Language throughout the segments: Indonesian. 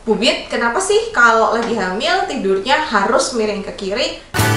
Bubit, kenapa sih kalau lagi hamil tidurnya harus miring ke kiri?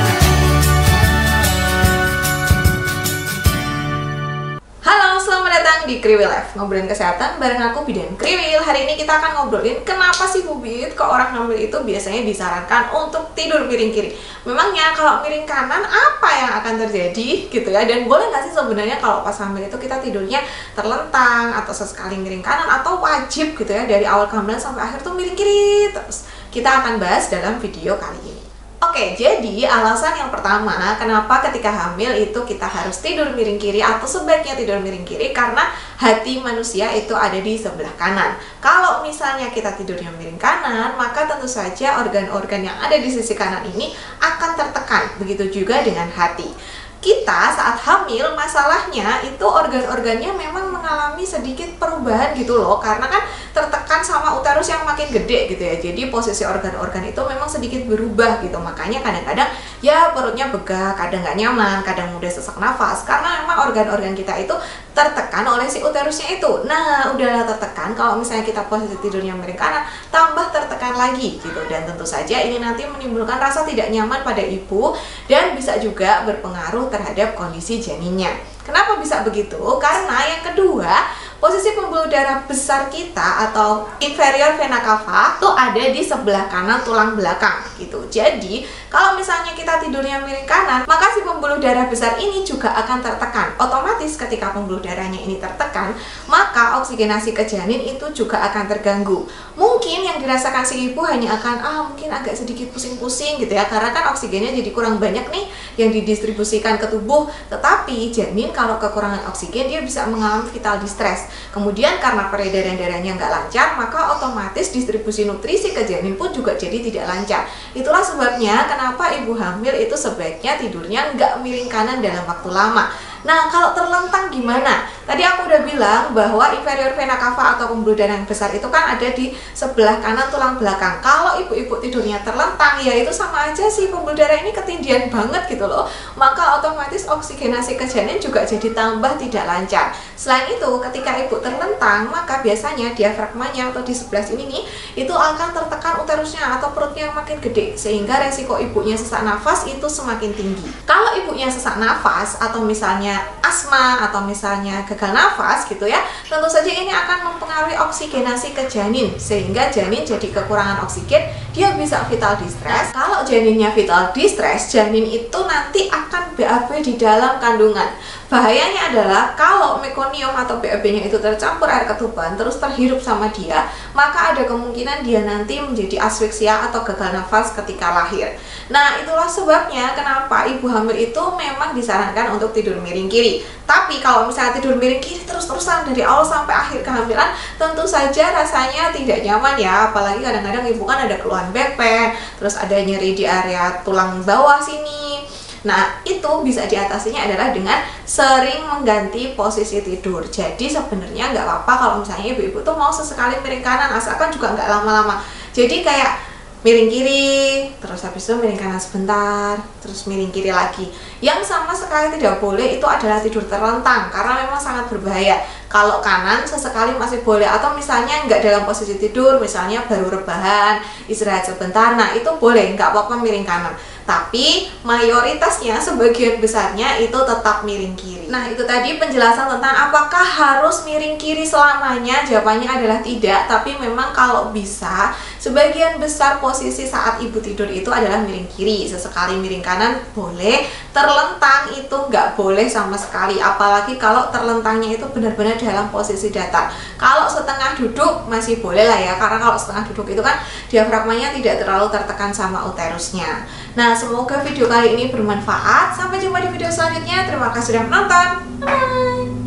Halo, selamat datang di Kriwil Life, ngobrolin kesehatan bareng aku Bidan Kriwil. Hari ini kita akan ngobrolin kenapa sih Bubit kok orang hamil itu biasanya disarankan untuk tidur miring kiri. Memangnya kalau miring kanan apa yang akan terjadi gitu ya? Dan boleh nggak sih sebenarnya kalau pas hamil itu kita tidurnya terlentang atau sesekali miring kanan, atau wajib gitu ya dari awal kehamilan sampai akhir tuh miring kiri terus? Kita akan bahas dalam video kali ini. Oke, jadi alasan yang pertama kenapa ketika hamil itu kita harus tidur miring kiri atau sebaiknya tidur miring kiri, karena hati manusia itu ada di sebelah kanan. Kalau misalnya kita tidurnya miring kanan, maka tentu saja organ-organ yang ada di sisi kanan ini akan tertekan. Begitu juga dengan hati. Kita saat hamil, masalahnya itu organ-organnya memang mengalami sedikit perubahan gitu loh, karena kan tertekan sama uterus yang makin gede gitu ya. Jadi posisi organ-organ itu memang sedikit berubah gitu. Makanya kadang-kadang ya perutnya begah, kadang nggak nyaman, kadang mudah sesak nafas, karena memang organ-organ kita itu tertekan oleh si uterusnya itu. Nah, udahlah tertekan, kalau misalnya kita posisi tidurnya miring kanan, tambah tertekan lagi gitu. Dan tentu saja ini nanti menimbulkan rasa tidak nyaman pada ibu dan bisa juga berpengaruh terhadap kondisi janinnya. Kenapa bisa begitu? Karena yang kedua, posisi pembuluh darah besar kita atau inferior vena cava itu ada di sebelah kanan tulang belakang gitu. Jadi kalau misalnya kita tidurnya miring kanan, maka si pembuluh darah besar ini juga akan tertekan. Otomatis ketika pembuluh darahnya ini tertekan, maka oksigenasi ke janin itu juga akan terganggu. Mungkin yang dirasakan si ibu hanya akan mungkin agak sedikit pusing-pusing gitu ya, karena kan oksigennya jadi kurang banyak nih yang didistribusikan ke tubuh. Tetapi janin kalau kekurangan oksigen dia bisa mengalami vital distress. Kemudian karena peredaran darahnya nggak lancar, maka otomatis distribusi nutrisi ke janin pun juga jadi tidak lancar. Itulah sebabnya kenapa ibu hamil itu sebaiknya tidurnya nggak miring kanan dalam waktu lama. Nah, kalau terlentang gimana? Tadi aku udah bilang bahwa inferior vena cava atau pembuluh darah yang besar itu kan ada di sebelah kanan tulang belakang. Kalau ibu-ibu tidurnya terlentang, ya itu sama aja sih pembuluh darah ini ketindihan banget gitu loh. Maka otomatis oksigenasi ke janin juga jadi tambah tidak lancar. Selain itu, ketika ibu terlentang, maka biasanya diafragmanya atau di sebelah sini nih, itu akan tertekan uterusnya atau perutnya yang makin gede, sehingga resiko ibunya sesak nafas itu semakin tinggi. Kalau ibunya sesak nafas atau misalnya asma atau misalnya gagal nafas gitu ya, tentu saja ini akan mempengaruhi oksigenasi ke janin, sehingga janin jadi kekurangan oksigen, dia bisa vital distress. Kalau janinnya vital distress, janin itu nanti akan BAB di dalam kandungan. Bahayanya adalah kalau mekonium atau BAB-nya itu tercampur air ketuban terus terhirup sama dia, maka ada kemungkinan dia nanti menjadi asfiksia atau gagal nafas ketika lahir. Nah, itulah sebabnya kenapa ibu hamil itu memang disarankan untuk tidur miring kiri. Tapi kalau misalnya tidur miring kiri terus-terusan dari awal sampai akhir kehamilan, tentu saja rasanya tidak nyaman ya. Apalagi kadang-kadang ibu kan ada keluhan back pain, terus ada nyeri di area tulang bawah sini. Nah, itu bisa diatasinya adalah dengan sering mengganti posisi tidur. Jadi sebenarnya nggak apa-apa kalau misalnya ibu-ibu tuh mau sesekali miring kanan, asalkan juga nggak lama-lama. Jadi kayak miring kiri, terus habis itu miring kanan sebentar, terus miring kiri lagi. Yang sama sekali tidak boleh itu adalah tidur terlentang, karena memang sangat berbahaya. Kalau kanan sesekali masih boleh, atau misalnya nggak dalam posisi tidur, misalnya baru rebahan, istirahat sebentar, nah itu boleh, nggak apa-apa miring kanan. Tapi mayoritasnya, sebagian besarnya itu tetap miring kiri. Nah, itu tadi penjelasan tentang apakah harus miring kiri selamanya. Jawabannya adalah tidak, tapi memang kalau bisa sebagian besar posisi saat ibu tidur itu adalah miring kiri. Sesekali miring kanan boleh, terlentang itu nggak boleh sama sekali. Apalagi kalau terlentangnya itu benar-benar dalam posisi datar. Kalau setengah duduk masih boleh lah ya, karena kalau setengah duduk itu kan diafragmanya tidak terlalu tertekan sama uterusnya. Nah, semoga video kali ini bermanfaat. Sampai jumpa di video selanjutnya. Terima kasih sudah menonton. Bye!